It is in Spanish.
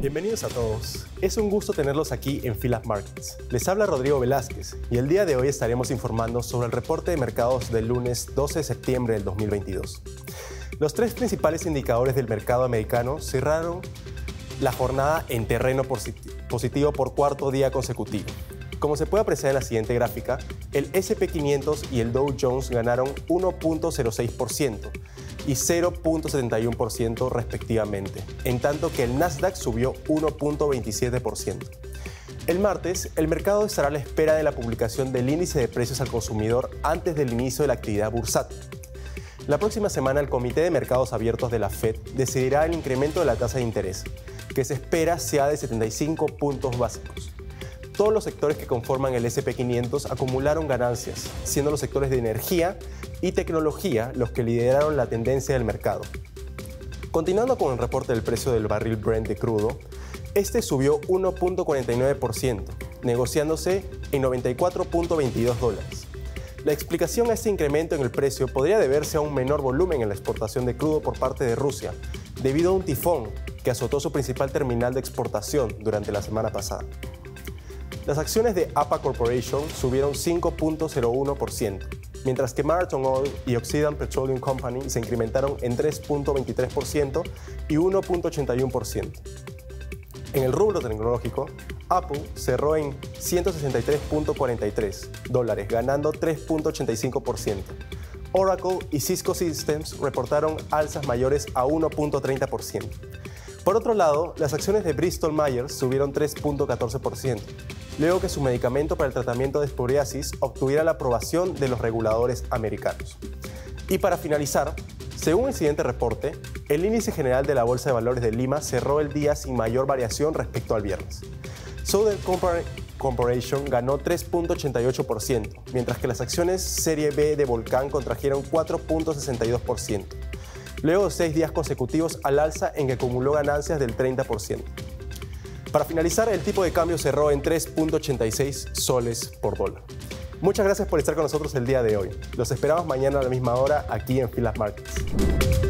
Bienvenidos a todos. Es un gusto tenerlos aquí en Filas Markets. Les habla Rodrigo Velázquez y el día de hoy estaremos informando sobre el reporte de mercados del lunes 12 de septiembre del 2022. Los tres principales indicadores del mercado americano cerraron la jornada en terreno positivo por cuarto día consecutivo. Como se puede apreciar en la siguiente gráfica, el S&P 500 y el Dow Jones ganaron 1.06% y 0.71% respectivamente, en tanto que el Nasdaq subió 1.27%. El martes, el mercado estará a la espera de la publicación del índice de precios al consumidor antes del inicio de la actividad bursátil. La próxima semana, el Comité de Mercados Abiertos de la Fed decidirá el incremento de la tasa de interés, que se espera sea de 75 puntos básicos. Todos los sectores que conforman el S&P 500 acumularon ganancias, siendo los sectores de energía y tecnología los que lideraron la tendencia del mercado. Continuando con el reporte del precio del barril Brent de crudo, este subió 1.49%, negociándose en $94.22. La explicación a este incremento en el precio podría deberse a un menor volumen en la exportación de crudo por parte de Rusia, debido a un tifón que azotó su principal terminal de exportación durante la semana pasada. Las acciones de APA Corporation subieron 5.01%, mientras que Marathon Oil y Occidental Petroleum Company se incrementaron en 3.23% y 1.81%. En el rubro tecnológico, Apple cerró en $163.43, ganando 3.85%. Oracle y Cisco Systems reportaron alzas mayores a 1.30%. Por otro lado, las acciones de Bristol Myers subieron 3.14%, luego que su medicamento para el tratamiento de psoriasis obtuviera la aprobación de los reguladores americanos. Y para finalizar, según el siguiente reporte, el índice general de la Bolsa de Valores de Lima cerró el día sin mayor variación respecto al viernes. Southern Corporation ganó 3.88%, mientras que las acciones Serie B de Volcán contrajeron 4.62%. Luego de 6 días consecutivos al alza en que acumuló ganancias del 30%. Para finalizar, el tipo de cambio cerró en 3.86 soles por dólar. Muchas gracias por estar con nosotros el día de hoy. Los esperamos mañana a la misma hora aquí en Filas Markets.